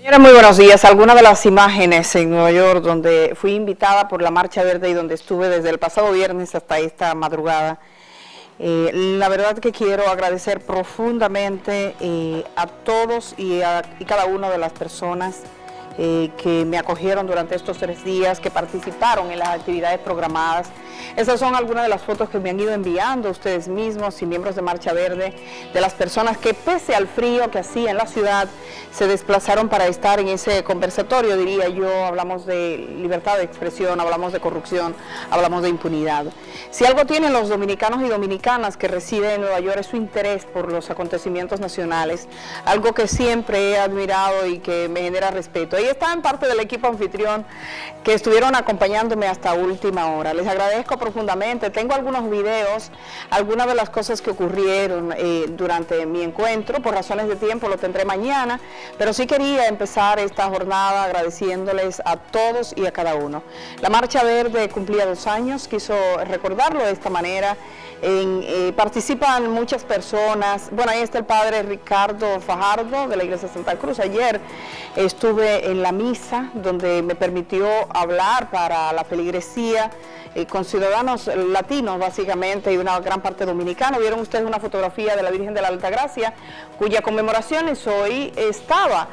Señora, muy buenos días. Algunas de las imágenes en Nueva York donde fui invitada por la Marcha Verde y donde estuve desde el pasado viernes hasta esta madrugada. La verdad que quiero agradecer profundamente a todos y cada una de las personas que me acogieron durante estos 3 días, que participaron en las actividades programadas. Esas son algunas de las fotos que me han ido enviando ustedes mismos y miembros de Marcha Verde, de las personas que pese al frío que hacía en la ciudad, se desplazaron para estar en ese conversatorio, diría yo. Hablamos de libertad de expresión, hablamos de corrupción, hablamos de impunidad. Si algo tienen los dominicanos y dominicanas que residen en Nueva York es su interés por los acontecimientos nacionales, algo que siempre he admirado y que me genera respeto. Ahí están parte del equipo anfitrión que estuvieron acompañándome hasta última hora. Les agradezco profundamente. Tengo algunos videos, algunas de las cosas que ocurrieron durante mi encuentro. Por razones de tiempo lo tendré mañana, pero sí quería empezar esta jornada agradeciéndoles a todos y a cada uno. La Marcha Verde cumplía 2 años, quiso recordarlo de esta manera. Participan muchas personas. Bueno, ahí está el padre Ricardo Fajardo de la Iglesia de Santa Cruz. Ayer estuve en la misa donde me permitió hablar para la feligresía con ciudadanos latinos básicamente y una gran parte dominicana. Vieron ustedes una fotografía de la Virgen de la Altagracia, cuya conmemoraciones hoy estaban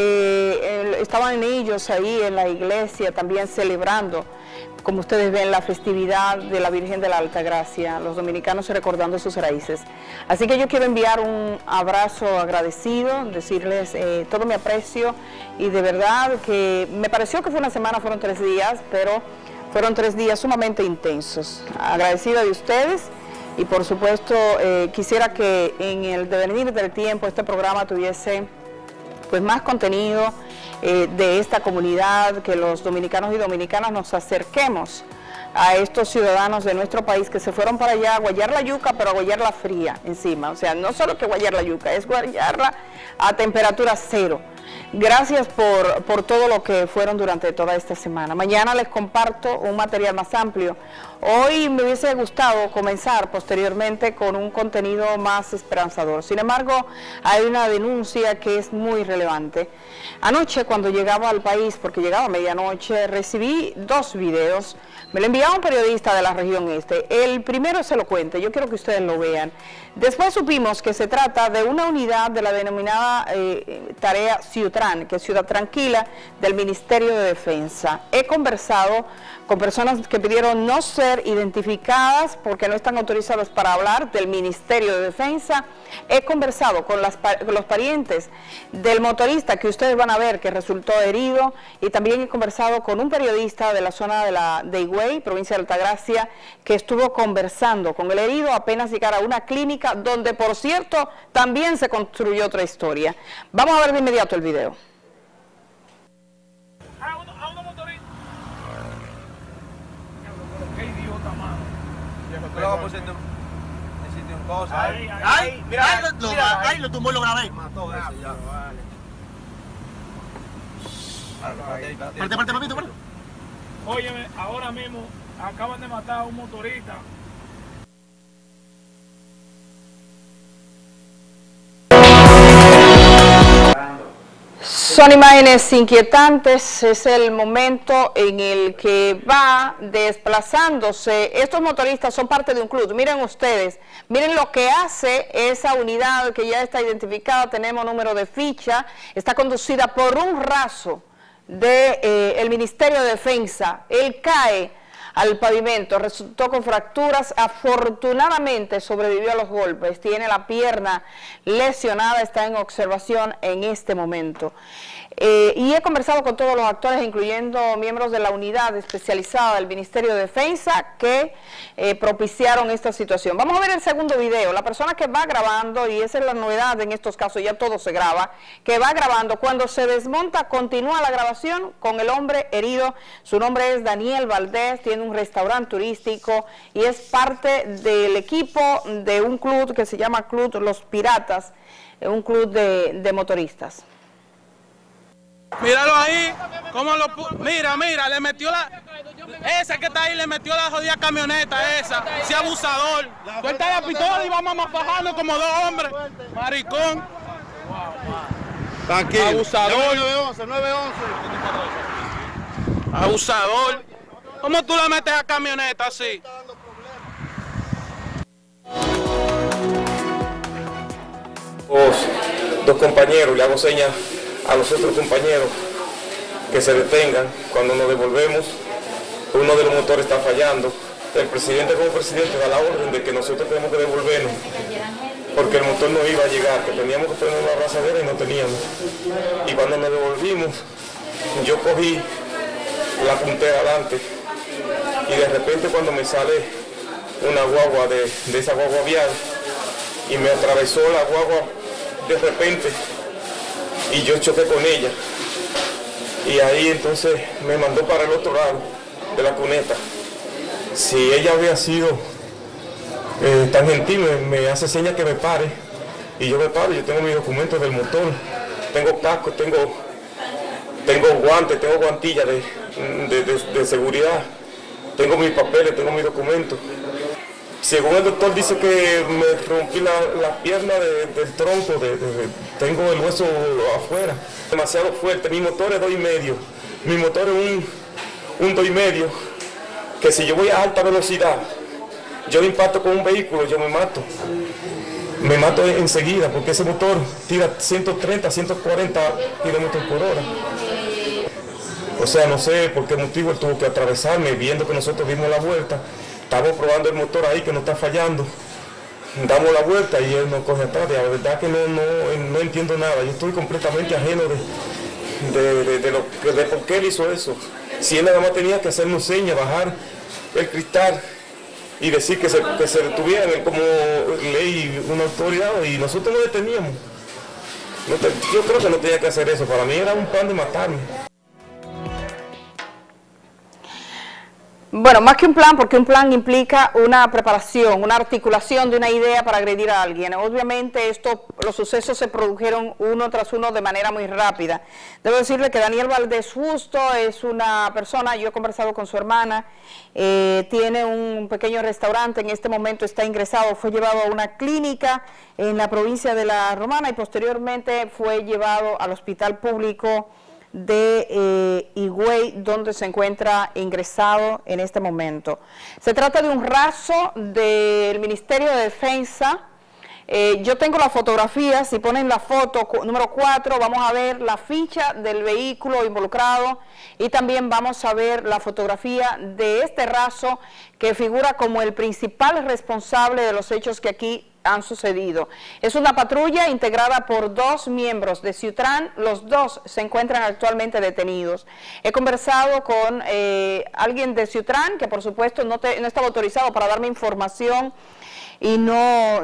ellos ahí en la iglesia también celebrando, como ustedes ven, la festividad de la Virgen de la Altagracia, los dominicanos recordando sus raíces. Así que yo quiero enviar un abrazo agradecido, decirles todo mi aprecio, y de verdad que me pareció que fue una semana, fueron 3 días, pero fueron 3 días sumamente intensos. Agradecida de ustedes y por supuesto quisiera que en el devenir del tiempo este programa tuviese pues más contenido de esta comunidad, que los dominicanos y dominicanas nos acerquemos a estos ciudadanos de nuestro país que se fueron para allá a guayar la yuca, pero a guayarla fría encima. O sea, no solo que guayar la yuca, es guayarla a temperatura 0. Gracias por todo lo que fueron durante toda esta semana. Mañana les comparto un material más amplio. Hoy me hubiese gustado comenzar posteriormente con un contenido más esperanzador. Sin embargo, hay una denuncia que es muy relevante. Anoche, cuando llegaba al país, porque llegaba a medianoche, recibí 2 videos. Me lo enviaba un periodista de la región este. El primero es elocuente, yo quiero que ustedes lo vean. Después supimos que se trata de una unidad de la denominada tarea Ciutran, que es Ciudad Tranquila, del Ministerio de Defensa. He conversado con personas que pidieron no ser identificadas porque no están autorizados para hablar del Ministerio de Defensa. He conversado con los parientes del motorista que ustedes van a ver que resultó herido, y también he conversado con un periodista de la zona de Higüey, provincia de Altagracia, que estuvo conversando con el herido apenas llegar a una clínica donde, por cierto, también se construyó otra historia. Vamos a ver de inmediato el video. Qué idiota, mano. Ay, mira, ahí lo tumbó y lo grabé. Mató eso ya. Parte, papito, parte. Óyeme, ahora mismo acaban de matar a un motorista. Son imágenes inquietantes, es el momento en el que va desplazándose. Estos motoristas son parte de un club. Miren ustedes, miren lo que hace esa unidad que ya está identificada, tenemos número de ficha, está conducida por un raso del Ministerio de Defensa. Él cae al pavimento, resultó con fracturas, afortunadamente sobrevivió a los golpes, tiene la pierna lesionada, está en observación en este momento. Y he conversado con todos los actores, incluyendo miembros de la unidad especializada del Ministerio de Defensa que propiciaron esta situación. Vamos a ver el segundo video. La persona que va grabando, y esa es la novedad en estos casos, ya todo se graba, que va grabando, cuando se desmonta, continúa la grabación con el hombre herido. Su nombre es Daniel Valdés, tiene un restaurante turístico y es parte del equipo de un club que se llama Club Los Piratas, un club de motoristas. Míralo ahí, cómo lo mira, le metió ese que está ahí le metió la jodida camioneta esa, ese abusador. Suelta la pistola y vamos a fajarnos como 2 hombres, maricón. Tranquilo. Abusador. 911. Abusador. ¿Cómo tú le metes a camioneta así? Dos compañeros, le hago señas a los otros compañeros que se detengan. Cuando nos devolvemos, uno de los motores está fallando. El presidente como presidente da la orden de que nosotros tenemos que devolvernos porque el motor no iba a llegar, que teníamos que poner una abrazadera y no teníamos. Y cuando nos devolvimos, yo cogí la puntera adelante y de repente cuando me sale una guagua de esa guagua vial y me atravesó la guagua de repente y yo choqué con ella y ahí entonces me mandó para el otro lado de la cuneta. Si ella había sido tan gentil, me hace señas que me pare y yo me paro. Yo tengo mis documentos del motor, tengo casco, tengo guantes, tengo guantillas de seguridad, tengo mis papeles, tengo mis documentos. Según el doctor dice que me rompí la pierna del tronco, tengo el hueso afuera, demasiado fuerte. Mi motor es 2,5, mi motor es un 2,5, que si yo voy a alta velocidad, yo impacto con un vehículo, yo me mato enseguida, porque ese motor tira 130, 140 kilómetros por hora. O sea, no sé por qué motivo él tuvo que atravesarme, viendo que nosotros dimos la vuelta. Estamos probando el motor ahí que no está fallando. Damos la vuelta y él nos coge atrás. La verdad que no entiendo nada. Yo estoy completamente ajeno de por qué él hizo eso. Si él nada más tenía que hacernos señas, bajar el cristal y decir que se detuvieran como ley, una autoridad, y nosotros no deteníamos. Yo creo que no tenía que hacer eso. Para mí era un plan de matarme. Bueno, más que un plan, porque un plan implica una preparación, una articulación de una idea para agredir a alguien. Obviamente los sucesos se produjeron uno tras uno de manera muy rápida. Debo decirle que Daniel Valdés Justo es una persona, yo he conversado con su hermana, tiene un pequeño restaurante, en este momento está ingresado, fue llevado a una clínica en la provincia de La Romana y posteriormente fue llevado al hospital público de Higüey, donde se encuentra ingresado en este momento. Se trata de un raso del Ministerio de Defensa. Yo tengo la fotografía, si ponen la foto número 4, vamos a ver la ficha del vehículo involucrado y también vamos a ver la fotografía de este raso que figura como el principal responsable de los hechos que aquí han sucedido. Es una patrulla integrada por 2 miembros de Ciutrán, los 2 se encuentran actualmente detenidos. He conversado con alguien de Ciutrán que por supuesto no estaba autorizado para darme información y no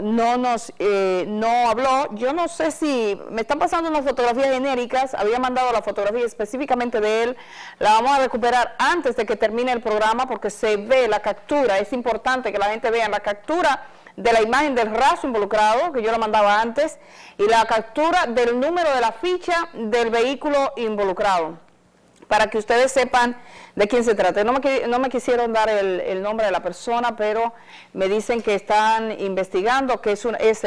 habló. Yo no sé si me están pasando unas fotografías genéricas, había mandado la fotografía específicamente de él, la vamos a recuperar antes de que termine el programa porque se ve la captura, es importante que la gente vea la captura de la imagen del raso involucrado, que yo la mandaba antes, y la captura del número de la ficha del vehículo involucrado, para que ustedes sepan de quién se trata. No me quisieron dar el nombre de la persona, pero me dicen que están investigando, que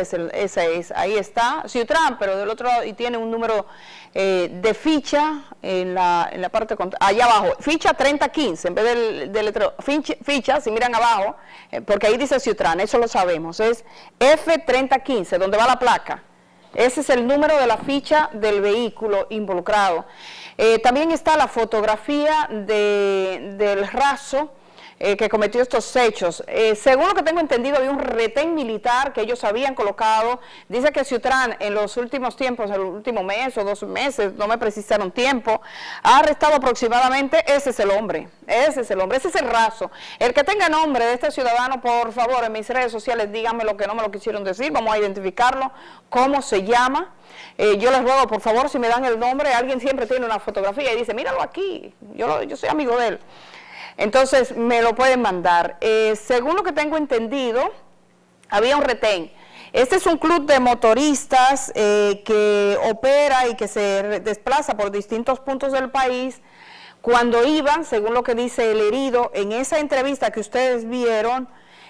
ahí está, Ciutrán, pero del otro lado, y tiene un número de ficha en la parte, allá abajo, ficha 3015, en vez del letrero, ficha, si miran abajo, porque ahí dice Ciutrán, eso lo sabemos, es F3015, donde va la placa. Ese es el número de la ficha del vehículo involucrado. También está la fotografía del raso que cometió estos hechos. Según lo que tengo entendido, había un retén militar que ellos habían colocado. Dice que Ciutrán en los últimos tiempos, el último mes o 2 meses, no me precisaron tiempo, ha arrestado aproximadamente, ese es el hombre, ese es el raso. El que tenga nombre de este ciudadano, por favor, en mis redes sociales, díganme lo que no me lo quisieron decir, vamos a identificarlo, cómo se llama. Yo les ruego, por favor, si me dan el nombre, alguien siempre tiene una fotografía y dice, míralo aquí, yo soy amigo de él. Entonces, me lo pueden mandar. Según lo que tengo entendido, había un retén. Este es un club de motoristas que opera y que se desplaza por distintos puntos del país. Cuando iban, según lo que dice el herido, en esa entrevista que ustedes vieron,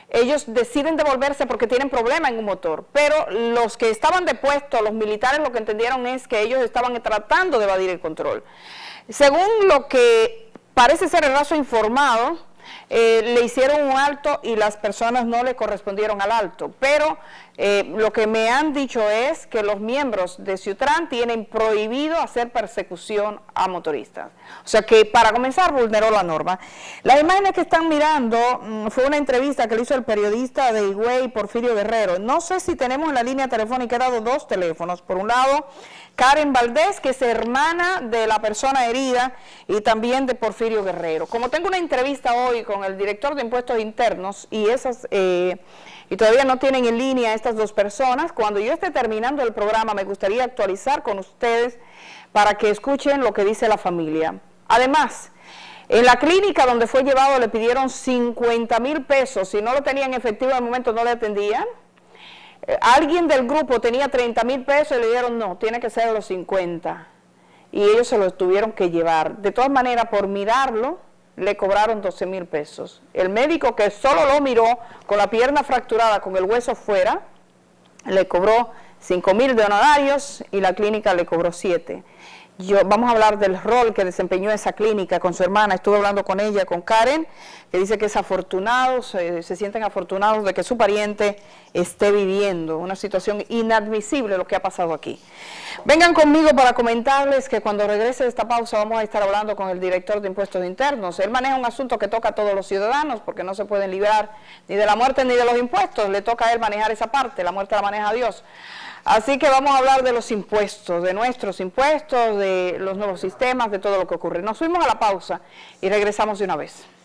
ellos deciden devolverse porque tienen problema en un motor, pero los que estaban depuestos, los militares, lo que entendieron es que ellos estaban tratando de evadir el control. Según lo que parece ser el raso informado, le hicieron un alto y las personas no le correspondieron al alto, pero lo que me han dicho es que los miembros de Ciutran tienen prohibido hacer persecución a motoristas. O sea que para comenzar vulneró la norma. Las imágenes que están mirando fue una entrevista que le hizo el periodista de Higüey, Porfirio Guerrero. No sé si tenemos en la línea telefónica, he dado dos teléfonos. Por un lado, Karen Valdés, que es hermana de la persona herida, y también de Porfirio Guerrero. Como tengo una entrevista hoy con el director de Impuestos Internos y todavía no tienen en línea estas dos personas, cuando yo esté terminando el programa me gustaría actualizar con ustedes para que escuchen lo que dice la familia. Además, en la clínica donde fue llevado le pidieron 50,000 pesos, si no lo tenían efectivo en el momento no le atendían. Alguien del grupo tenía 30,000 pesos y le dijeron no, tiene que ser los 50. Y ellos se los tuvieron que llevar. De todas maneras, por mirarlo, le cobraron 12,000 pesos. El médico que solo lo miró con la pierna fracturada, con el hueso fuera, le cobró 5,000 de honorarios y la clínica le cobró 7. Vamos a hablar del rol que desempeñó esa clínica con su hermana. Estuve hablando con ella, con Karen, que dice que es afortunado, se sienten afortunados de que su pariente esté viviendo una situación inadmisible lo que ha pasado aquí. Vengan conmigo para comentarles que cuando regrese de esta pausa vamos a estar hablando con el director de Impuestos Internos. Él maneja un asunto que toca a todos los ciudadanos porque no se pueden librar ni de la muerte ni de los impuestos. Le toca a él manejar esa parte, la muerte la maneja Dios. Así que vamos a hablar de los impuestos, de nuestros impuestos, de los nuevos sistemas, de todo lo que ocurre. Nos fuimos a la pausa y regresamos de una vez.